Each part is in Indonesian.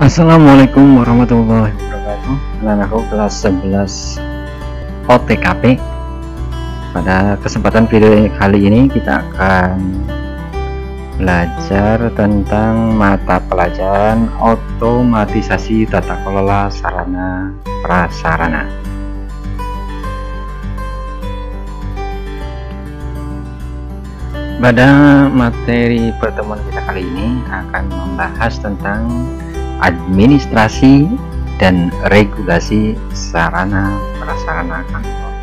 Assalamualaikum warahmatullahi wabarakatuh. Dengan aku kelas 11 OTKP. Pada kesempatan video kali ini kita akan belajar tentang mata pelajaran otomatisasi tata kelola sarana prasarana. Pada materi pertemuan kita kali ini akan membahas tentang administrasi dan regulasi sarana prasarana kantor.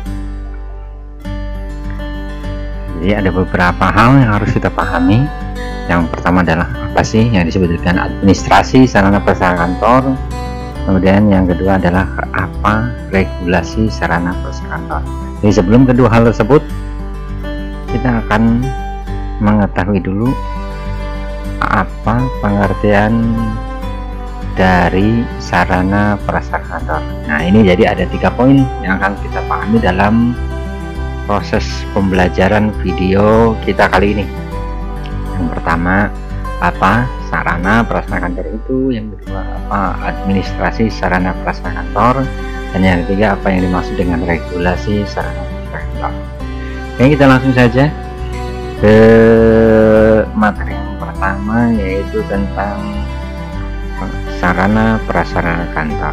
Jadi ada beberapa hal yang harus kita pahami. Yang pertama adalah apa sih yang disebut dengan administrasi sarana prasarana kantor. Kemudian yang kedua adalah apa regulasi sarana prasarana kantor. Jadi sebelum kedua hal tersebut, kita akan mengetahui dulu apa pengertian dari sarana prasarana kantor. Nah, ini jadi ada 3 poin yang akan kita pahami dalam proses pembelajaran video kita kali ini. Yang pertama, apa sarana prasarana kantor itu, yang kedua apa administrasi sarana prasarana kantor, dan yang ketiga apa yang dimaksud dengan regulasi sarana prasarana kantor. Oke, kita langsung saja ke materi yang pertama, yaitu tentang sarana prasarana kantor.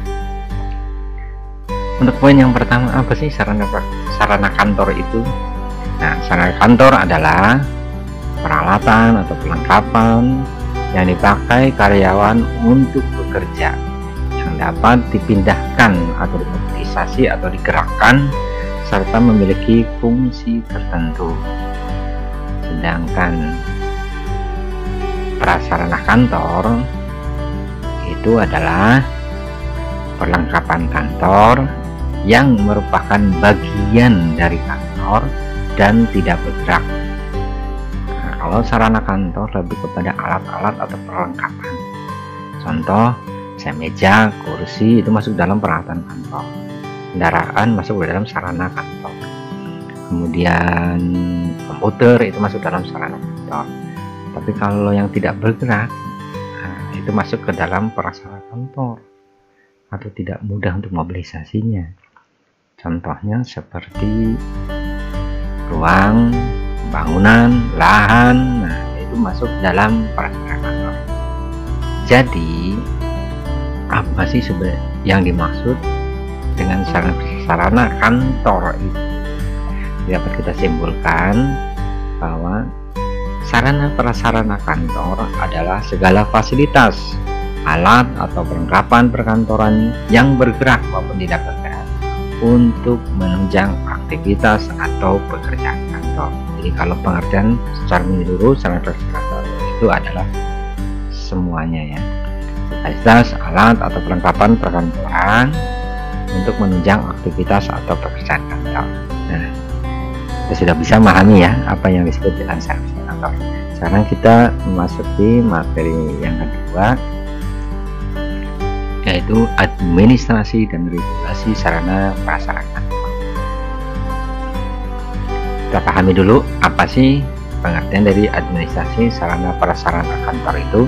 Untuk poin yang pertama, apa sih sarana kantor itu? Nah, sarana kantor adalah peralatan atau perlengkapan yang dipakai karyawan untuk bekerja, yang dapat dipindahkan atau dimobilisasi atau digerakkan serta memiliki fungsi tertentu. Sedangkan prasarana kantor itu adalah perlengkapan kantor yang merupakan bagian dari kantor dan tidak bergerak. Nah, kalau sarana kantor lebih kepada alat-alat atau perlengkapan. Contoh, meja, kursi itu masuk dalam peralatan kantor. Kendaraan masuk dalam sarana kantor. Kemudian komputer itu masuk dalam sarana kantor. Tapi kalau yang tidak bergerak, itu masuk ke dalam prasarana kantor atau tidak mudah untuk mobilisasinya. Contohnya seperti ruang, bangunan, lahan, nah itu masuk dalam prasarana kantor. Jadi apa sih sebenarnya yang dimaksud dengan sarana kantor itu? Dapat kita simpulkan bahwa sarana prasarana kantor adalah segala fasilitas, alat atau perlengkapan perkantoran yang bergerak maupun tidak bergerak untuk menunjang aktivitas atau pekerjaan kantor. Jadi kalau pengertian secara menyeluruh sarana prasarana kantor itu adalah semuanya ya, fasilitas, alat atau perlengkapan perkantoran untuk menunjang aktivitas atau pekerjaan kantor. Nah, kita sudah bisa memahami ya apa yang disebut dengan sarana kantor. Sekarang kita memasuki materi yang kedua, yaitu administrasi dan regulasi sarana prasarana kantor. Kita pahami dulu apa sih pengertian dari administrasi sarana prasarana kantor itu,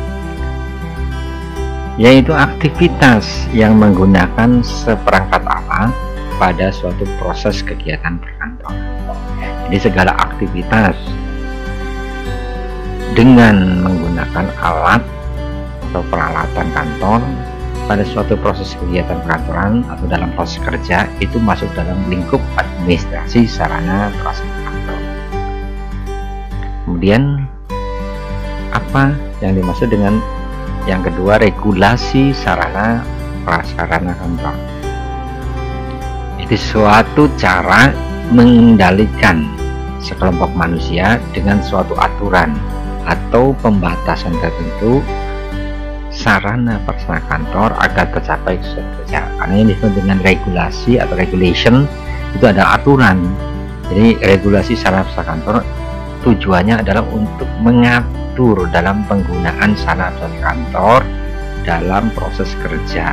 yaitu aktivitas yang menggunakan seperangkat alat pada suatu proses kegiatan perkantoran. Jadi segala aktivitas dengan menggunakan alat atau peralatan kantor pada suatu proses kegiatan perkantoran atau dalam proses kerja itu masuk dalam lingkup administrasi sarana prasarana kantor. Kemudian apa yang dimaksud dengan yang kedua, regulasi sarana prasarana kantor? Itu suatu cara mengendalikan sekelompok manusia dengan suatu aturan atau pembatasan tertentu sarana prasarana kantor agar tercapai sesuatu kerja. Karena yang disebut dengan regulasi atau regulation itu adalah aturan. Jadi regulasi sarana prasarana kantor tujuannya adalah untuk mengatur dalam penggunaan sarana prasarana kantor dalam proses kerja.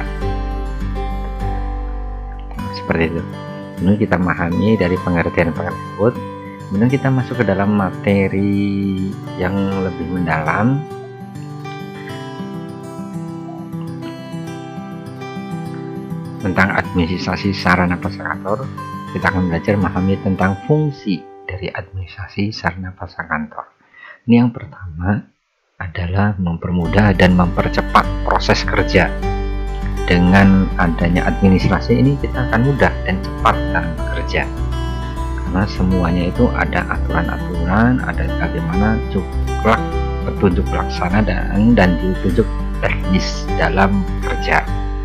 Seperti itu. Kemudian kita memahami dari pengertian tersebut, kemudian kita masuk ke dalam materi yang lebih mendalam, tentang administrasi sarana prasarana kantor, kita akan belajar memahami tentang fungsi dari administrasi sarana prasarana kantor. Ini yang pertama adalah mempermudah dan mempercepat proses kerja. Dengan adanya administrasi ini kita akan mudah dan cepat dalam bekerja, karena semuanya itu ada aturan-aturan, ada bagaimana petunjuk pelaksana dan petunjuk teknis dalam kerja.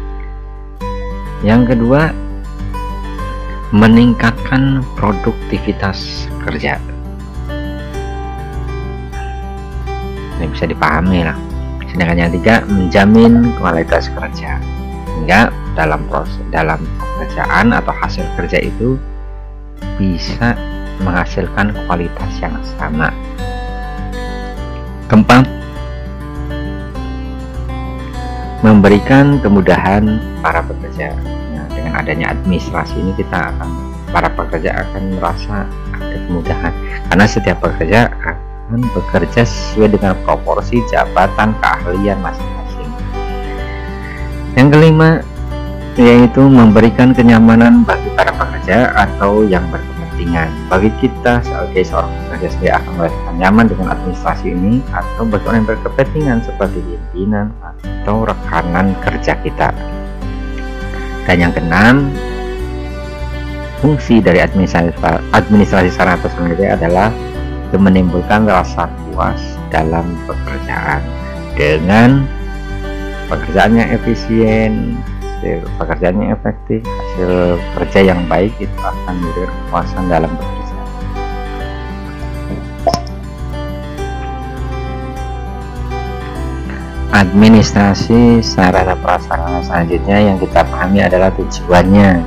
Yang kedua, meningkatkan produktivitas kerja. Ini bisa dipahami lah. Sedangkan yang ketiga, menjamin kualitas kerja, sehingga dalam pekerjaan atau hasil kerja itu bisa menghasilkan kualitas yang sama. Keempat, memberikan kemudahan para pekerja. Nah, dengan adanya administrasi ini para pekerja akan merasa ada kemudahan, karena setiap pekerja akan bekerja sesuai dengan proporsi jabatan keahlian masing-masing. Yang kelima, yaitu memberikan kenyamanan bagi para pekerja atau yang berkepentingan. Bagi kita sebagai seorang pekerja sendiri akan merasakan nyaman dengan administrasi ini, atau bagi orang yang berkepentingan seperti pimpinan atau rekanan kerja kita. Dan yang keenam, fungsi dari administrasi sarana prasarana adalah menimbulkan rasa puas dalam pekerjaan. Dengan pekerjaan yang efisien, pekerjaan yang efektif, hasil kerja yang baik, itu akan memberi kepuasan dalam bekerja. Administrasi sarana prasarana selanjutnya yang kita pahami adalah tujuannya.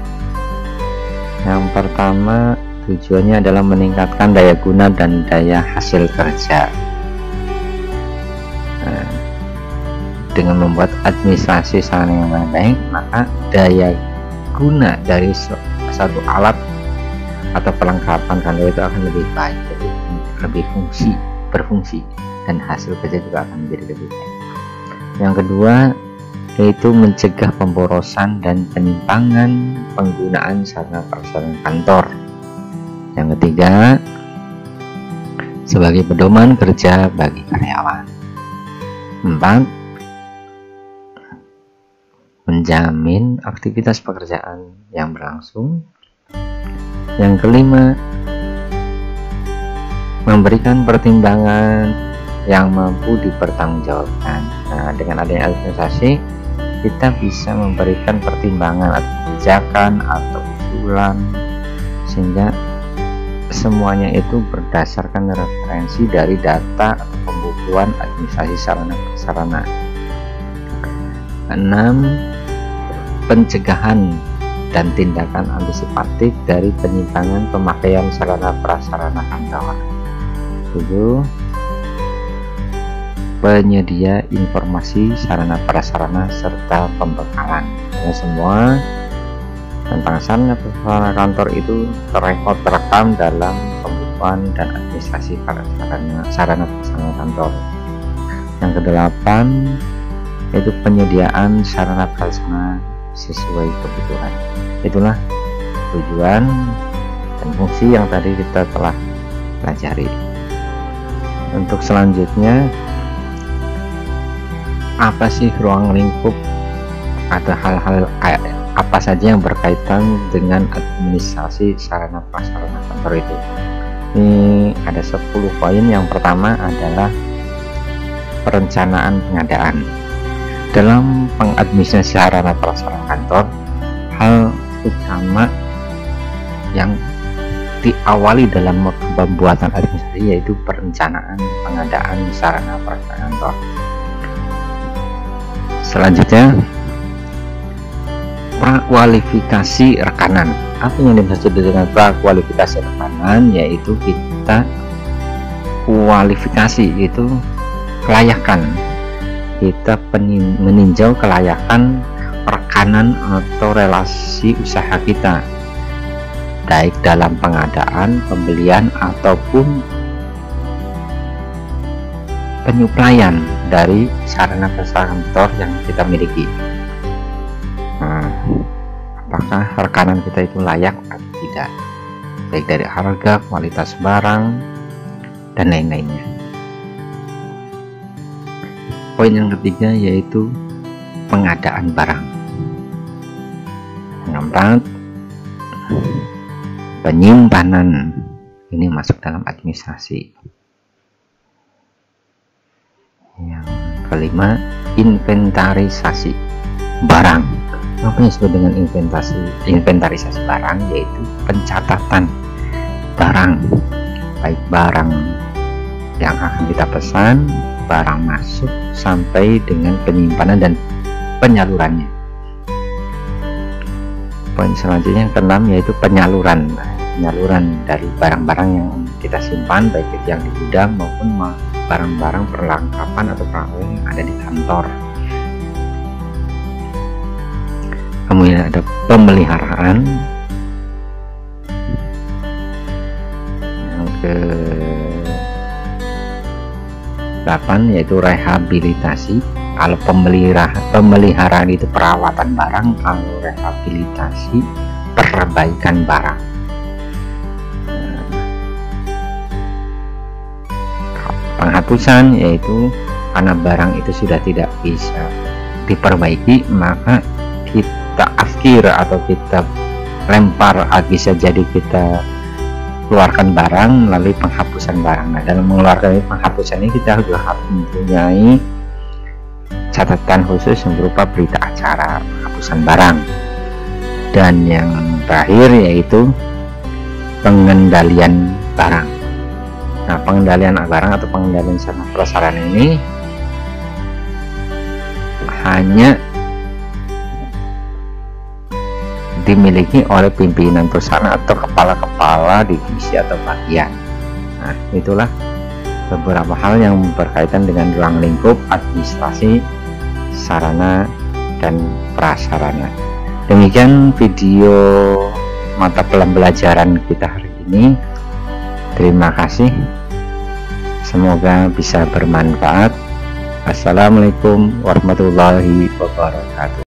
Yang pertama, tujuannya adalah meningkatkan daya guna dan daya hasil kerja. Nah, dengan membuat administrasi sarana yang baik, maka daya guna dari satu alat atau perlengkapan kantor itu akan lebih baik, lebih berfungsi, dan hasil kerja juga akan menjadi lebih baik. Yang kedua, yaitu mencegah pemborosan dan penyimpangan penggunaan sarana prasarana kantor. Yang ketiga, sebagai pedoman kerja bagi karyawan. 4, menjamin aktivitas pekerjaan yang berlangsung. Yang kelima, memberikan pertimbangan yang mampu dipertanggungjawabkan. Nah, dengan adanya administrasi, kita bisa memberikan pertimbangan atau kebijakan atau usulan, sehingga semuanya itu berdasarkan referensi dari data atau pembukuan administrasi sarana prasarana. 6, pencegahan dan tindakan antisipatif dari penyimpangan pemakaian sarana prasarana kantor. 7, penyedia informasi sarana prasarana serta pembekalan. Ya, semua tentang sarana prasarana kantor itu terekam dalam pembukuan dan administrasi sarana prasarana kantor. Yang kedelapan, yaitu penyediaan sarana prasarana sesuai kebutuhan. Itulah tujuan dan fungsi yang tadi kita telah pelajari. Untuk selanjutnya, apa sih ruang lingkup atau hal-hal apa saja yang berkaitan dengan administrasi sarana prasarana kantor itu? Ini ada 10 poin. Yang pertama adalah perencanaan pengadaan. Dalam pengadministrasi sarana prasarana kantor, hal utama yang diawali dalam pembuatan administrasi yaitu perencanaan pengadaan sarana prasarana kantor. Selanjutnya, prakualifikasi rekanan. Apa yang dimaksud dengan prakualifikasi rekanan? Yaitu kita kualifikasi, itu kelayakan. Kita meninjau kelayakan rekanan atau relasi usaha kita, baik dalam pengadaan, pembelian, ataupun penyuplaian dari sarana prasarana kantor yang kita miliki. Nah, apakah rekanan kita itu layak atau tidak, baik dari harga, kualitas barang, dan lain-lainnya. Poin yang ketiga yaitu pengadaan barang. Yang keempat, penyimpanan. Ini masuk dalam administrasi. Yang kelima, inventarisasi barang. Apa yang disebut dengan inventarisasi barang? Yaitu pencatatan barang, baik barang yang akan kita pesan, barang masuk, sampai dengan penyimpanan dan penyalurannya. Poin selanjutnya yang keenam yaitu penyaluran dari barang-barang yang kita simpan, baik yang di gudang maupun barang-barang perlengkapan atau peralatan yang ada di kantor. Kemudian ada pemeliharaan. Yang ke-8 yaitu rehabilitasi. Kalau pemeliharaan itu perawatan barang, kalau rehabilitasi perbaikan barang. Penghapusan yaitu karena barang itu sudah tidak bisa diperbaiki, maka kita akhir atau kita lempar, bisa jadi kita keluarkan barang melalui penghapusan barang. Nah, dalam mengeluarkan penghapusan ini kita juga harus mempunyai catatan khusus yang berupa berita acara penghapusan barang. Dan yang terakhir yaitu pengendalian barang. Nah, pengendalian barang atau pengendalian sarana prasarana ini hanya dimiliki oleh pimpinan perusahaan atau kepala-kepala divisi atau bagian. Nah, itulah beberapa hal yang berkaitan dengan ruang lingkup administrasi sarana dan prasarana. Demikian video mata pembelajaran kita hari ini. Terima kasih, semoga bisa bermanfaat. Assalamualaikum warahmatullahi wabarakatuh.